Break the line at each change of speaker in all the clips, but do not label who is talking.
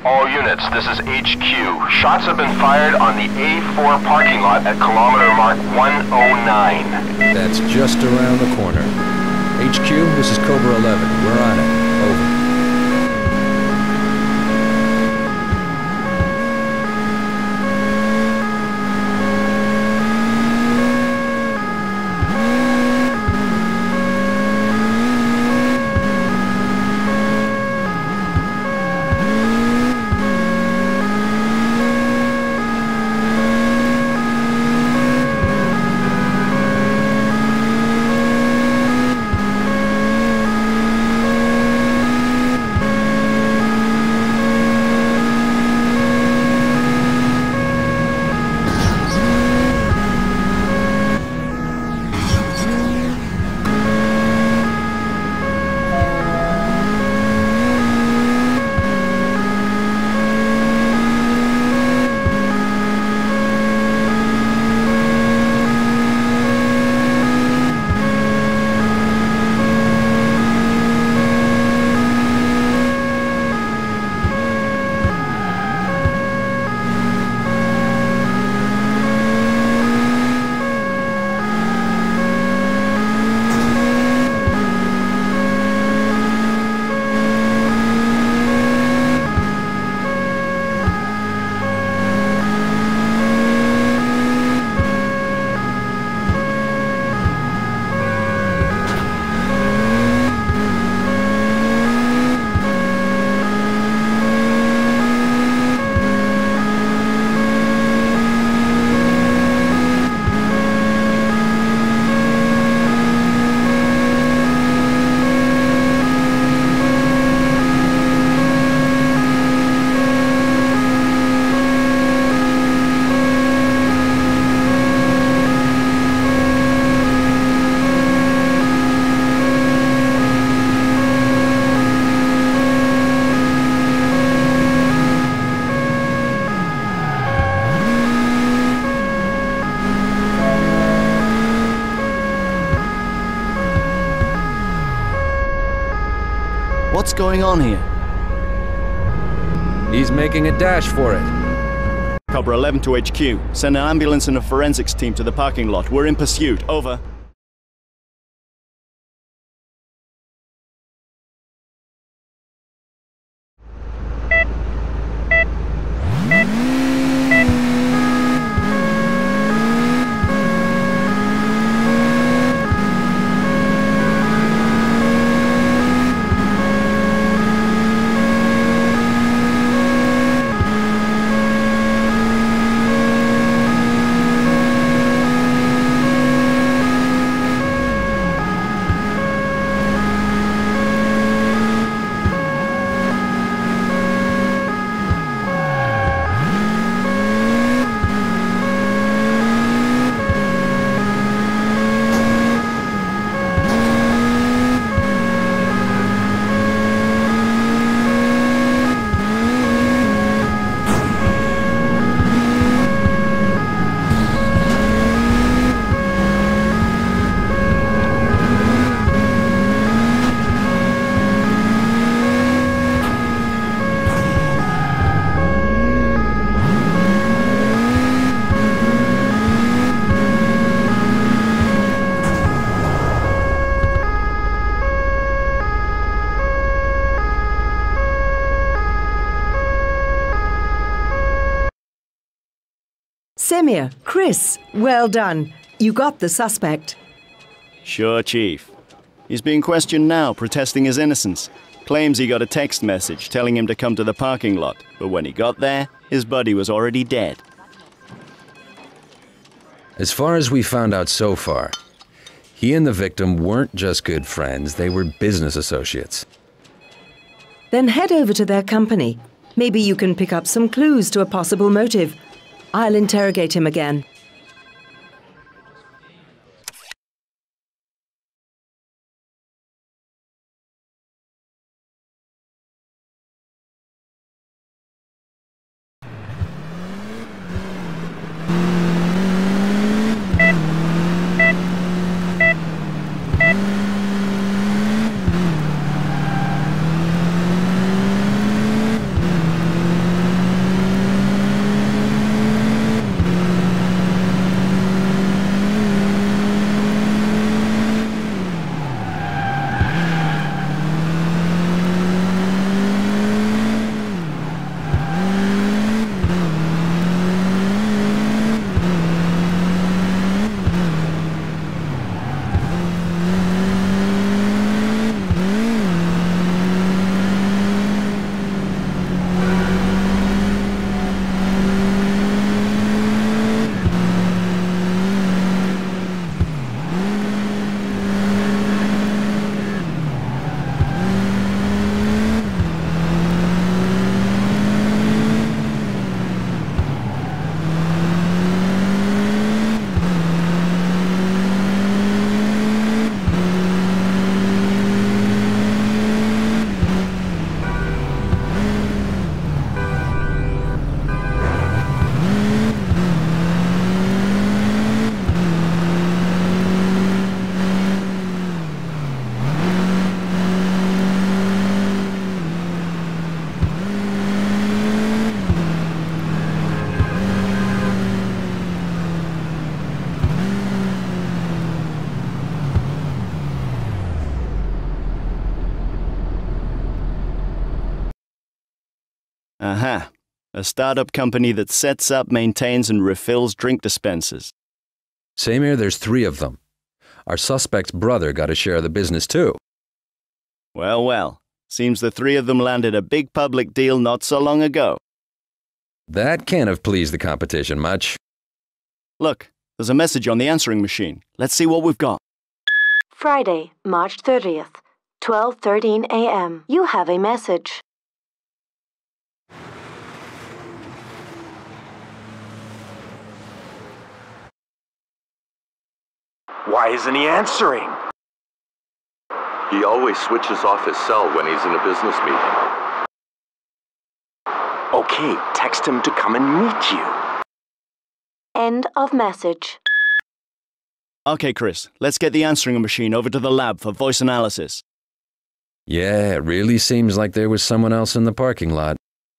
All units, this is HQ. Shots have been fired on the A4 parking lot at kilometer mark 109.
That's just around the corner. HQ, this is Cobra 11. We're on it. Over.
What's going on here?
He's making a dash for it.
Cobra 11 to HQ. Send an ambulance and a forensics team to the parking lot. We're in pursuit. Over.
Semir, Chris, well done. You got the suspect.
Sure, Chief. He's being questioned now, protesting his innocence. Claims he got a text message telling him to come to the parking lot, but when he got there, his buddy was already dead.
As far as we found out so far, he and the victim weren't just good friends, they were business associates.
Then head over to their company. Maybe you can pick up some clues to a possible motive. I'll interrogate him again.
Aha. A startup company that sets up, maintains, and refills drink dispensers.
Semir, there's 3 of them. Our suspect's brother got a share of the business too.
Well, well. Seems the 3 of them landed a big public deal not so long ago.
That can't have pleased the competition much.
Look, there's a message on the answering machine. Let's see what we've got.
Friday, March 30th, 12:13 a.m. You have a message.
Why isn't he answering?
He always switches off his cell when he's in a business meeting.
Okay, text him to come and meet you.
End of message.
Okay, Chris, let's get the answering machine over to the lab for voice analysis.
Yeah, it really seems like there was someone else in the parking lot.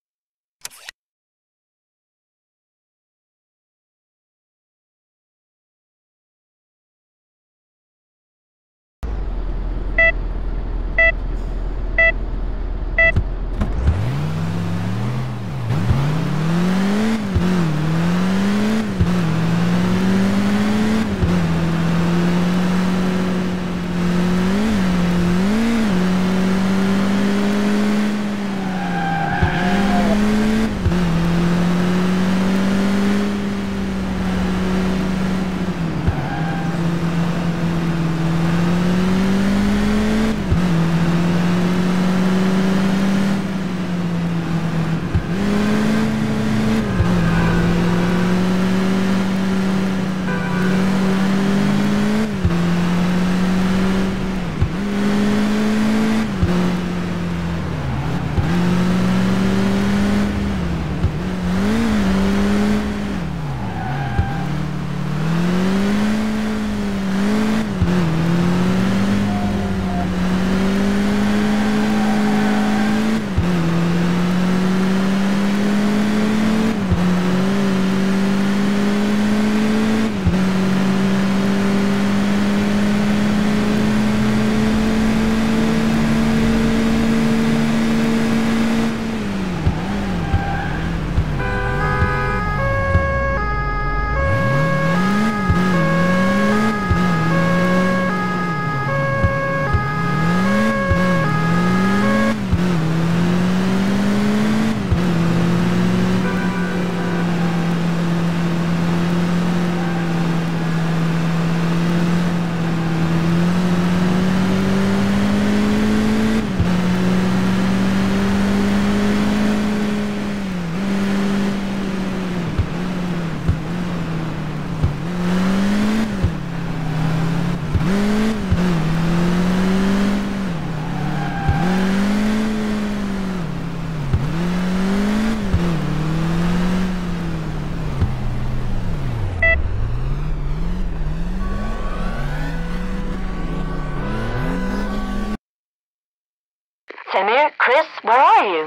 Semir, Chris, where are you?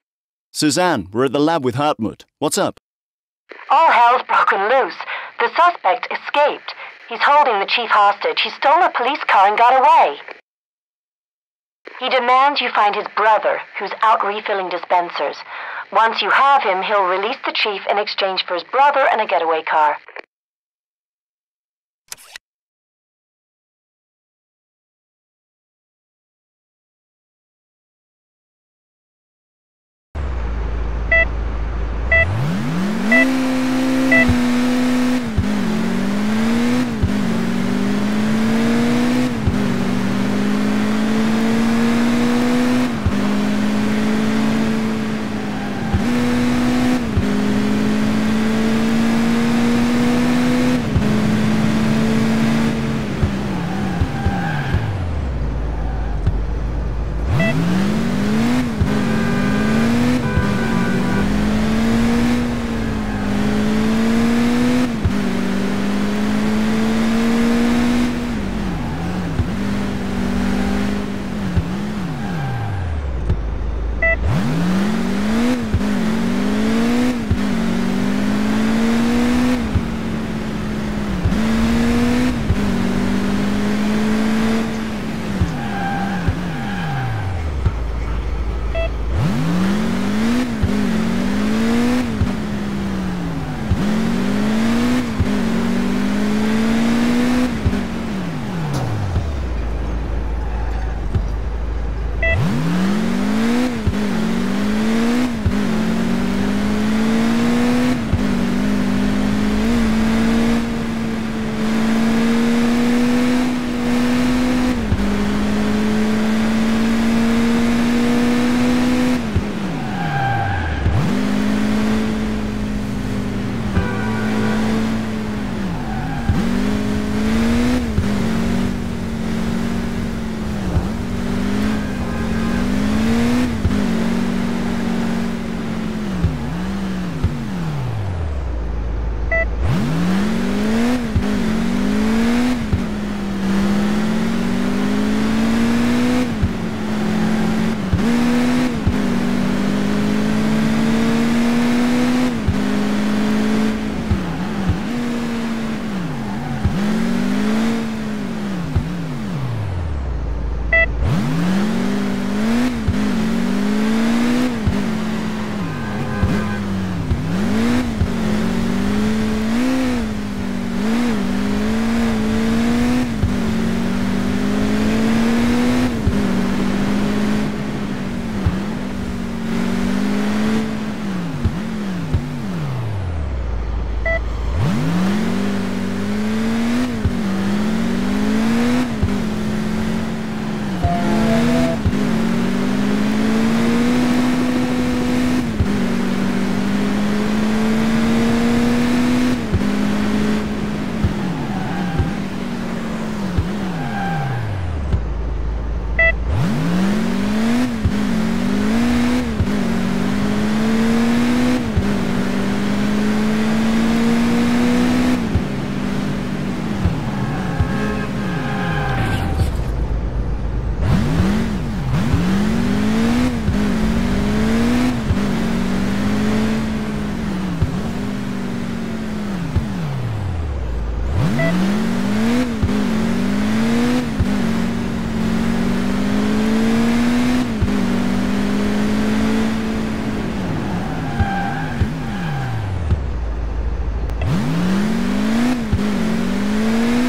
Suzanne, we're at the lab with Hartmut. What's up?
All hell's broken loose. The suspect escaped. He's holding the chief hostage. He stole a police car and got away. He demands you find his brother, who's out refilling dispensers. Once you have him, he'll release the chief in exchange for his brother and a getaway car.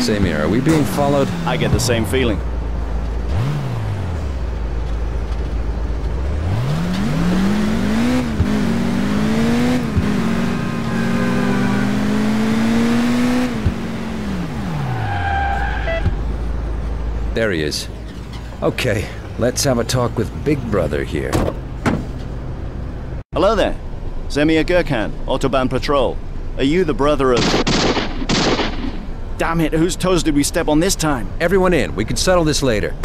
Semir, are we being followed?
I get the same feeling.
There he is. Okay, let's have a talk with Big Brother here.
Hello there. Semir Gerkhan, Autobahn Patrol. Are you the brother of... Damn it, whose toes did we step on this time?
Everyone in. We can settle this later.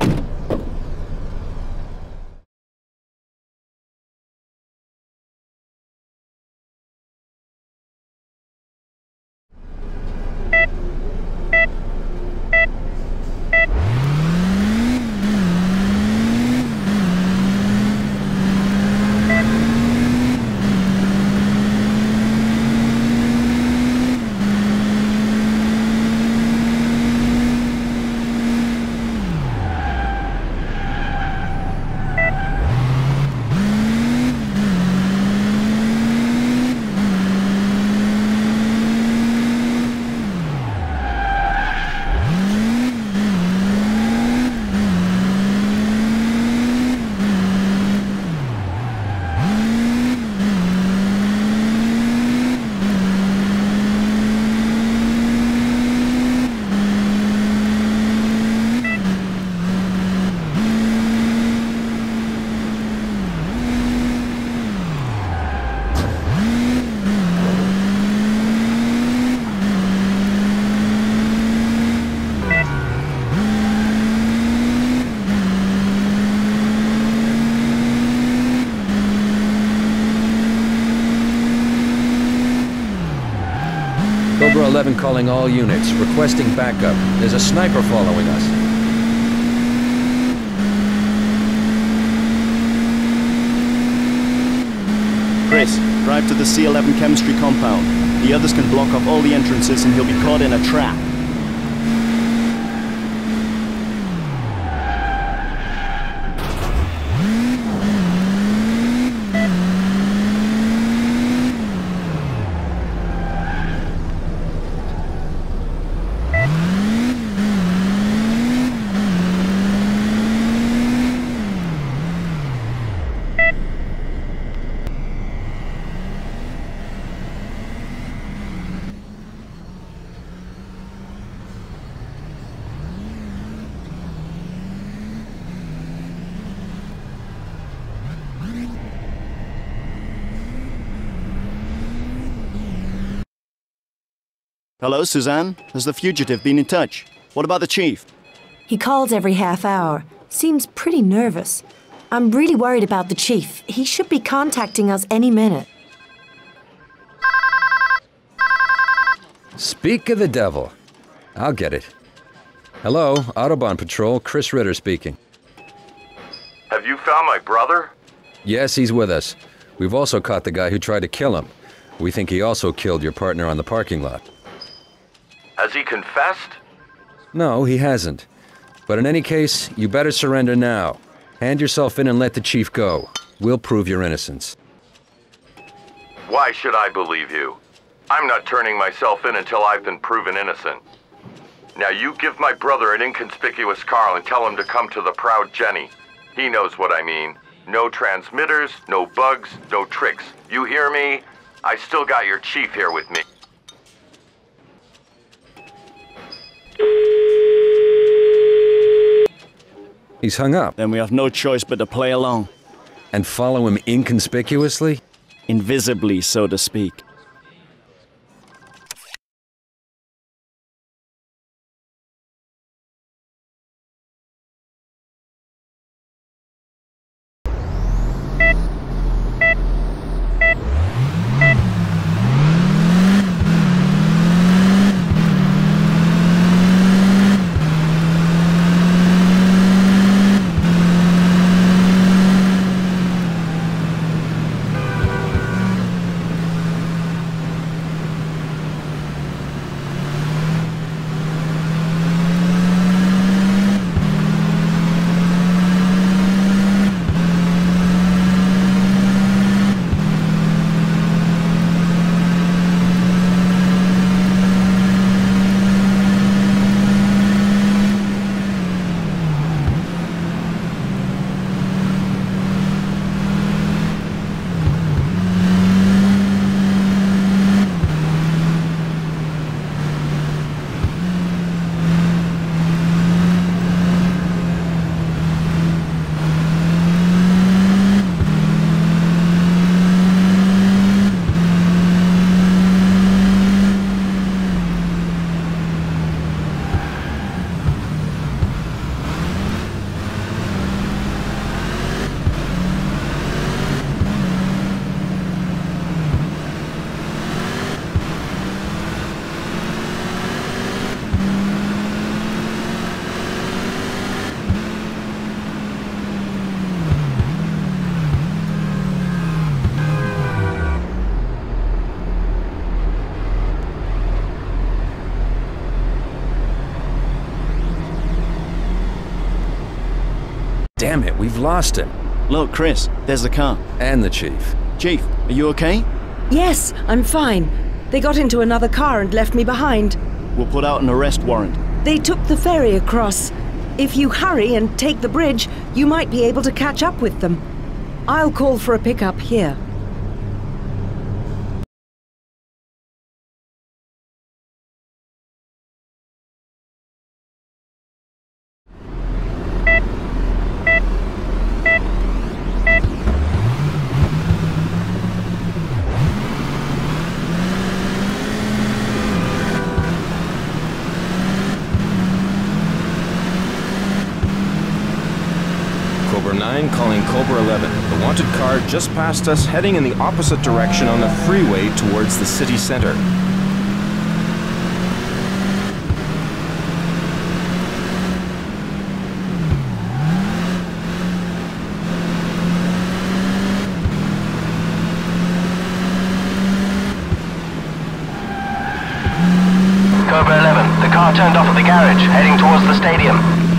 Cobra 11 calling all units, requesting backup. There's a sniper following us.
Chris, drive to the C11 chemistry compound. The others can block off all the entrances and he'll be caught in a trap. Hello, Suzanne? Has the fugitive been in touch? What about the chief?
He calls every half hour. Seems pretty nervous. I'm really worried about the chief. He should be contacting us any minute.
Speak of the devil. I'll get it. Hello, Autobahn Patrol, Chris Ritter speaking.
Have you found my brother?
Yes, he's with us. We've also caught the guy who tried to kill him. We think he also killed your partner on the parking lot.
Has he confessed?
No, he hasn't. But in any case, you better surrender now. Hand yourself in and let the chief go. We'll prove your innocence.
Why should I believe you? I'm not turning myself in until I've been proven innocent. Now you give my brother an inconspicuous car and tell him to come to the Proud Jenny. He knows what I mean. No transmitters, no bugs, no tricks. You hear me? I still got your chief here with me.
He's hung up.
Then we have no choice but to play along.
And follow him inconspicuously?
Invisibly, so to speak.
Damn it, we've lost him.
Look, Chris, there's the car.
And the chief.
Chief, are you okay?
Yes, I'm fine. They got into another car and left me behind.
We'll put out an arrest warrant.
They took the ferry across. If you hurry and take the bridge, you might be able to catch up with them. I'll call for a pickup here.
Cobra 9 calling Cobra 11. The wanted car just passed us, heading in the opposite direction on the freeway towards the city center.
Cobra 11, the car turned off at the garage, heading towards the stadium.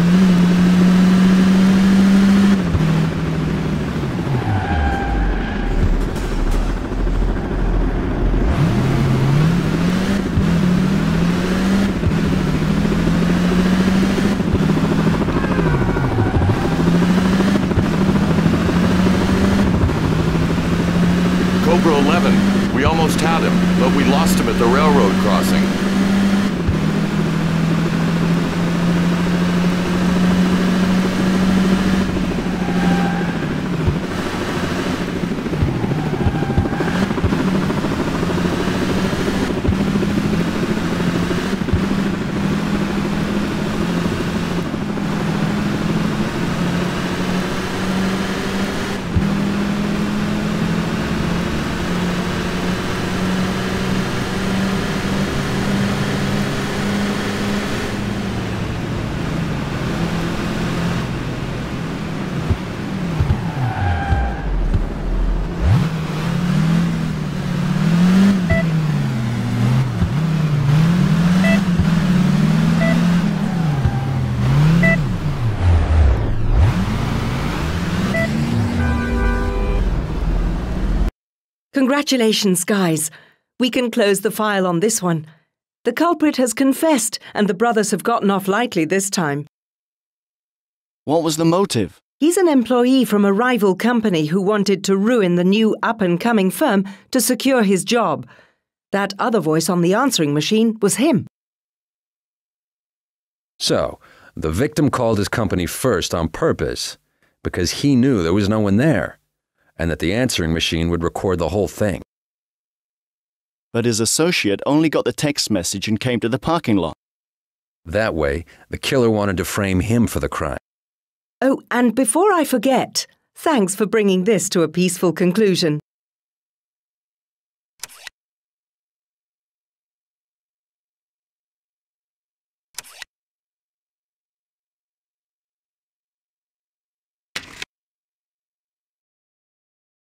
Cobra 11, we almost had him, but we lost him at the railroad crossing.
Congratulations, guys. We can close the file on this one. The culprit has confessed, and the brothers have gotten off lightly this time.
What was the motive?
He's an employee from a rival company who wanted to ruin the new up-and-coming firm to secure his job. That other voice on the answering machine was him.
So, the victim called his company first on purpose, because he knew there was no one there, and that the answering machine would record the whole thing.
But his associate only got the text message and came to the parking lot.
That way, the killer wanted to frame him for the crime.
Oh, and before I forget, thanks for bringing this to a peaceful conclusion.